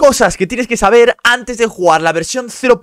Cosas que tienes que saber antes de jugar la versión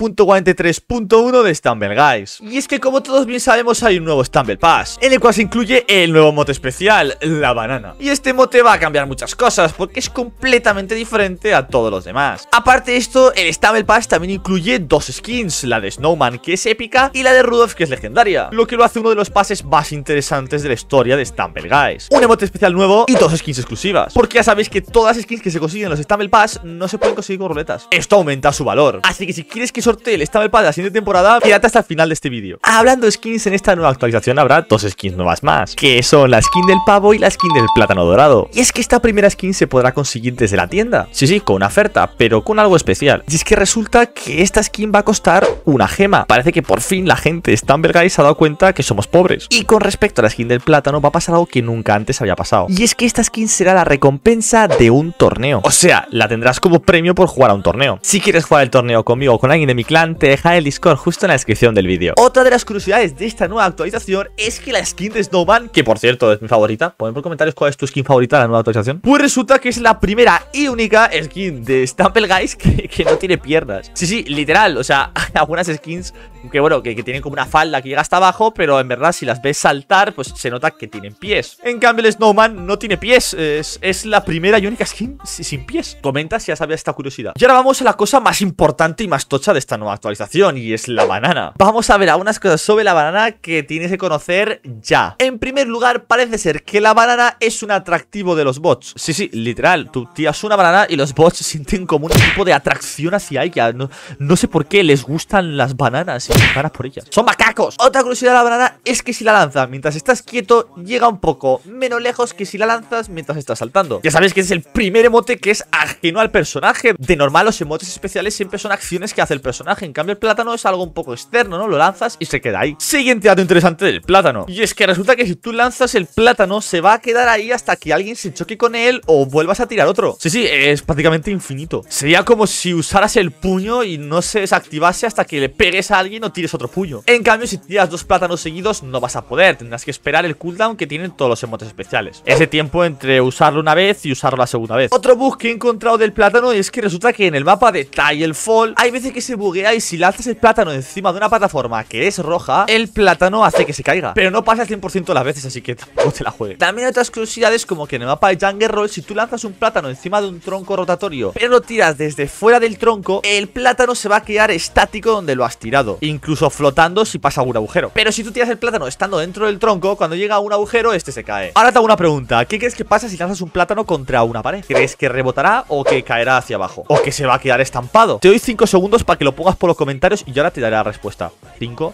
0.43.1 de Stumble Guys. Y es que como todos bien sabemos hay un nuevo Stumble Pass, en el cual se incluye el nuevo mote especial, la banana. Y este mote va a cambiar muchas cosas porque es completamente diferente a todos los demás. Aparte de esto, el Stumble Pass también incluye dos skins, la de Snowman, que es épica, y la de Rudolph, que es legendaria, lo que lo hace uno de los pases más interesantes de la historia de Stumble Guys. Un emote especial nuevo y dos skins exclusivas, porque ya sabéis que todas las skins que se consiguen en los Stumble Pass no se pueden conseguir con ruletas. Esto aumenta su valor, así que si quieres que sortee el Stumble Pass de la siguiente temporada, quédate hasta el final de este vídeo. Hablando de skins, en esta nueva actualización habrá dos skins nuevas más, que son la skin del pavo y la skin del plátano dorado. Y es que esta primera skin se podrá conseguir desde la tienda, sí, con una oferta, pero con algo especial. Y es que resulta que esta skin va a costar una gema. Parece que por fin la gente de Stumble Guys se ha dado cuenta que somos pobres. Y con respecto a la skin del plátano va a pasar algo que nunca antes había pasado, y es que esta skin será la recompensa de un torneo. O sea, la tendrás como premio por jugar a un torneo. Si quieres jugar el torneo conmigo o con alguien de mi clan, te dejaré el Discord justo en la descripción del vídeo. Otra de las curiosidades de esta nueva actualización es que la skin de Snowman, que por cierto es mi favorita, ponme por comentarios cuál es tu skin favorita de la nueva actualización, pues resulta que es la primera y única skin de Stumble Guys que no tiene piernas. Sí, literal, o sea, hay algunas skins que bueno, que tienen como una falda que llega hasta abajo, pero en verdad si las ves saltar, pues se nota que tienen pies. En cambio el Snowman no tiene pies, es la primera y única skin sin pies. Comenta si ya sabías esta curiosidad. Y ahora vamos a la cosa más importante y más tocha de esta nueva actualización, y es la banana. Vamos a ver algunas cosas sobre la banana que tienes que conocer ya. En primer lugar, parece ser que la banana es un atractivo de los bots. Sí, literal, tú tiras una banana y los bots sienten como un tipo de atracción hacia ella. No sé por qué les gustan las bananas y ganas por ellas. ¡Son macacos! Otra curiosidad de la banana es que si la lanzas mientras estás quieto, llega un poco menos lejos que si la lanzas mientras estás saltando. Ya sabéis que es el primer emote que es ajeno al personaje. De normal los emotes especiales siempre son acciones que hace el personaje. En cambio el plátano es algo un poco externo, ¿no? Lo lanzas y se queda ahí. Siguiente dato interesante del plátano, y es que resulta que si tú lanzas el plátano se va a quedar ahí hasta que alguien se choque con él o vuelvas a tirar otro. Sí, es prácticamente infinito. Sería como si usaras el puño y no se desactivase hasta que le pegues a alguien o tires otro puño. En cambio si tiras dos plátanos seguidos no vas a poder, tendrás que esperar el cooldown que tienen todos los emotes especiales, ese tiempo entre usarlo una vez y usarlo la segunda vez. Otro bug que he encontrado del plátano es que resulta que en el mapa de Titanfall hay veces que se buguea y si lanzas el plátano encima de una plataforma que es roja, el plátano hace que se caiga, pero no pasa el 100% de las veces, así que tampoco te la juegues. También hay otras curiosidades como que en el mapa de Jungle Roll, si tú lanzas un plátano encima de un tronco rotatorio pero lo tiras desde fuera del tronco, el plátano se va a quedar estático donde lo has tirado, incluso flotando si pasa algún agujero. Pero si tú tiras el plátano estando dentro del tronco, cuando llega a un agujero este se cae. Ahora te hago una pregunta, ¿qué crees que pasa si lanzas un plátano contra una pared? ¿Crees que rebotará o que caerá hacia abajo? ¿O que se va a quedar estampado? Te doy 5 segundos para que lo pongas por los comentarios y yo ahora te daré la respuesta. 5,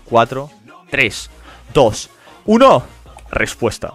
4, 3, 2, 1. Respuesta.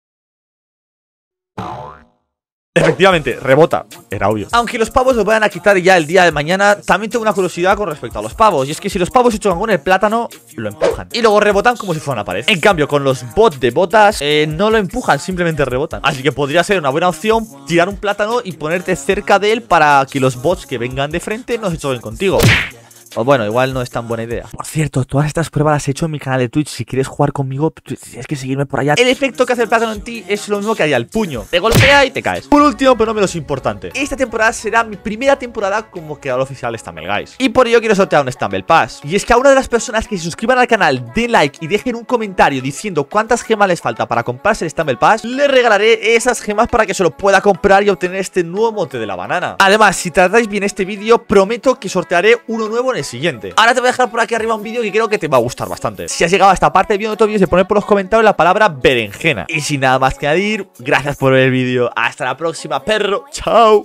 Efectivamente, rebota. Era obvio. Aunque los pavos los vayan a quitar ya el día de mañana, también tengo una curiosidad con respecto a los pavos. Y es que si los pavos se chocan con el plátano, lo empujan y luego rebotan como si fuera una pared. En cambio, con los bots de botas, no lo empujan, simplemente rebotan. Así que podría ser una buena opción tirar un plátano y ponerte cerca de él para que los bots que vengan de frente no se choquen contigo. O bueno, igual no es tan buena idea. Por cierto, todas estas pruebas las he hecho en mi canal de Twitch. Si quieres jugar conmigo, tienes que seguirme por allá. El efecto que hace el plátano en ti es lo mismo que haría el puño. Te golpea y te caes. Por último, pero no menos importante, esta temporada será mi primera temporada como creador oficial de Stumble Guys, y por ello quiero sortear un Stumble Pass. Y es que a una de las personas que se suscriban al canal, den like y dejen un comentario diciendo cuántas gemas les falta para comprarse el Stumble Pass, le regalaré esas gemas para que se lo pueda comprar y obtener este nuevo mote de la banana. Además, si tratáis bien este vídeo, prometo que sortearé uno nuevo en el siguiente. Ahora te voy a dejar por aquí arriba un vídeo que creo que te va a gustar bastante. Si has llegado a esta parte viendo otro vídeo, se pone por los comentarios la palabra berenjena. Y sin nada más que añadir, gracias por ver el vídeo. Hasta la próxima, perro. Chao.